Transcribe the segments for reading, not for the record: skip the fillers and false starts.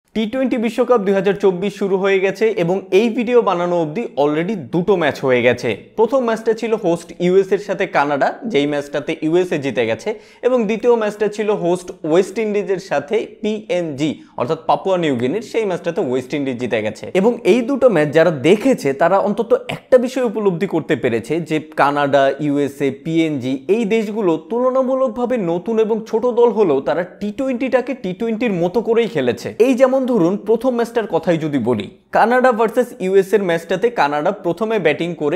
টি-20 বিশ্বকাপ 2024 শুরু হয়ে গেছে এবং এই ভিডিও বানানো অবধি অলরেডি দুটো ম্যাচ হয়ে গেছে। প্রথম ম্যাচটা ছিল হোস্ট ইউএস এর সাথে কানাডা, যেই ম্যাচটাতে ইউএসএ জিতে গেছে, এবং দ্বিতীয় ম্যাচটা ছিল হোস্ট ওয়েস্ট ইন্ডিজের সাথে পিএনজি অর্থাৎ পাপুয়া নিউ গিনির, সেই ম্যাচটাতে ওয়েস্ট ইন্ডিজ জিতে গেছে। এবং এই দুটো ম্যাচ যারা দেখেছে তারা অন্তত একটা বিষয় উপলব্ধি করতে পেরেছে যে কানাডা, ইউএসএ, পিএনজি এই দেশগুলো তুলনামূলকভাবে নতুন এবং ছোট দল হলেও তারা টি-20টাকে টি-20র মতো করেই খেলেছে। এই যেমন ধরুন প্রথম ম্যাচটার কথাই যদি বলি, কানাডা ভার্সেস ইউএস এর ম্যাচটাতে কানাডা প্রথমে ব্যাটিং করে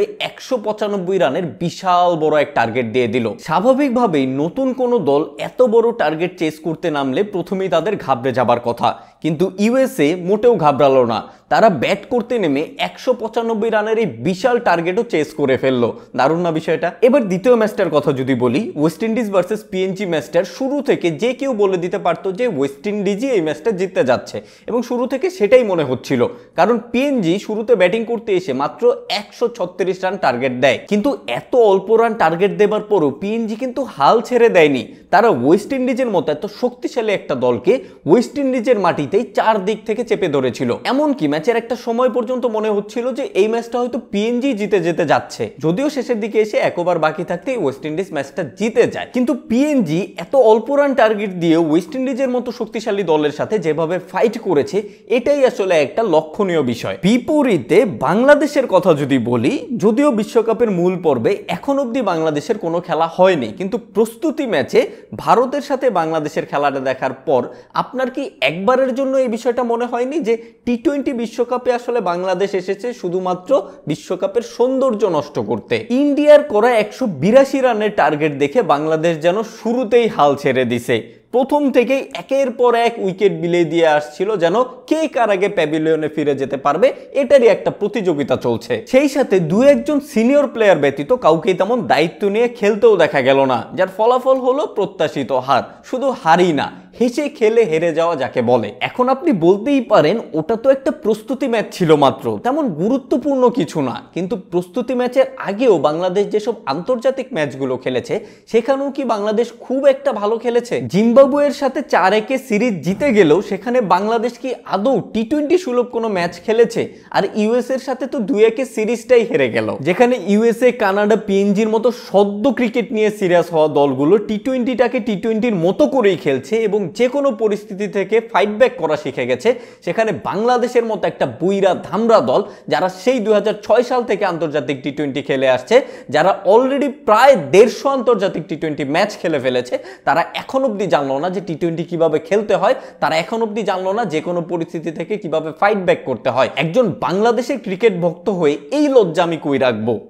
195 রানের বিশাল বড় এক টার্গেট দিয়ে দিল। স্বাভাবিকভাবেই নতুন কোনো দল এত বড় টার্গেট চেস করতে নামলে প্রথমেই তাদের ঘাবড়ে যাবার কথা, কিন্তু ইউএসএ মোটেও ঘাবড়ালো না। তারা ব্যাট করতে নেমে 195 রানের এই বিশাল টার্গেটও চেস করে ফেললো। দারুণ না বিষয়টা? এবার দ্বিতীয় ম্যাচটার কথা যদি বলি, ওয়েস্ট ইন্ডিজ ভার্সেস পিএনজি ম্যাচটার শুরু থেকে যে কেউ বলে দিতে পারতো যে ওয়েস্ট ইন্ডিজই এই ম্যাচটা জিততে যাচ্ছে, এবং শুরু থেকে সেটাই মনে হচ্ছিল, কারণ পিএনজি শুরুতে ব্যাটিং করতে এসে মাত্র 136 রান টার্গেট দেয়। কিন্তু এত অল্প রান টার্গেট দেবার পরও পিএনজি কিন্তু হাল ছেড়ে দেয়নি। তারা ওয়েস্ট ইন্ডিজের মতো এত শক্তিশালী একটা দলকে ওয়েস্ট ইন্ডিজের মাটিতেই চারদিক থেকে চেপে ধরেছিল। এমনকি ম্যাচের একটা সময় পর্যন্ত মনে হচ্ছিল যে এই ম্যাচটা হয়তো পিএনজি জিতে যেতে যাচ্ছে, যদিও শেষের দিকে এসে এক ওভার বাকি থাকতেই ওয়েস্ট ইন্ডিজ ম্যাচটা জিতে যায়। কিন্তু পিএনজি এত অল্প রান টার্গেট দিয়ে ওয়েস্ট ইন্ডিজের মতো শক্তিশালী দলের সাথে যেভাবে ফাইট করেছে, এটাই আসলে একটা লক্ষণীয় বিষয়। বিপরীতে বাংলাদেশের কথা যদি বলি, যদিও বিশ্বকাপের মূল পর্বে এখন অবধি বাংলাদেশের কোনো খেলা হয়নি, কিন্তু প্রস্তুতি ম্যাচে ভারতের সাথে বাংলাদেশের খেলাটা দেখার পর আপনার কি একবারের জন্য এই বিষয়টা মনে হয়নি যে টি-20 বিশ্বকাপে আসলে বাংলাদেশ এসেছে শুধুমাত্র বিশ্বকাপের সৌন্দর্য নষ্ট করতে? ইন্ডিয়ার করা 182 রানের টার্গেট দেখে বাংলাদেশ যেন শুরুতেই হাল ছেড়ে দিছে। প্রথম থেকেই একের পর এক উইকেট বিলিয়ে দিয়ে আসছিল, যেন কে কার আগে প্যাভিলিয়নে ফিরে যেতে পারবে এটারই একটা প্রতিযোগিতা চলছে। সেই সাথে দু একজন সিনিয়র প্লেয়ার ব্যতীত কাউকে তেমন দায়িত্ব নিয়ে খেলতেও দেখা গেল না, যার ফলাফল হলো প্রত্যাশিত হার। শুধু হারই না, হেসে খেলে হেরে যাওয়া যাকে বলে। এখন আপনি বলতেই পারেন ওটা তো একটা প্রস্তুতি ম্যাচ ছিল মাত্র, তেমন গুরুত্বপূর্ণ কিছু না। কিন্তু প্রস্তুতি ম্যাচের আগেও বাংলাদেশ যেসব আন্তর্জাতিক ম্যাচগুলো খেলেছে সেখানেও কি বাংলাদেশ খুব একটা ভালো খেলেছে? জিম্বাবুয়ের সাথে 4-1 সিরিজ জিতে গেলেও সেখানে বাংলাদেশ কি আদৌ টি-20 সুলভ কোনো ম্যাচ খেলেছে? আর ইউএস এর সাথে তো 2-1 সিরিজটাই হেরে গেল, যেখানে ইউএসএ, কানাডা, পিএনজির মতো সদ্য ক্রিকেট নিয়ে সিরিয়াস হওয়া দলগুলো টি-20টাকে টি-20র মতো করেই খেলছে এবং যে কোনো পরিস্থিতি থেকে ফাইট ব্যাক করা শিখে গেছে। সেখানে বাংলাদেশের মতো একটা বুইরা ধামরা দল, যারা সেই 2006 সাল থেকে আন্তর্জাতিক টি-20 খেলে আসছে, যারা অলরেডি প্রায় 150 আন্তর্জাতিক টি-20 ম্যাচ খেলে ফেলেছে, তারা এখন অব্দি জানলো না যে টি-20 কিভাবে খেলতে হয়। তারা এখন অব্দি জানলো না যে কোনো পরিস্থিতি থেকে কিভাবে ফাইট ব্যাক করতে হয়। একজন বাংলাদেশের ক্রিকেট ভক্ত হয়ে এই লজ্জা আমি কই রাখবো?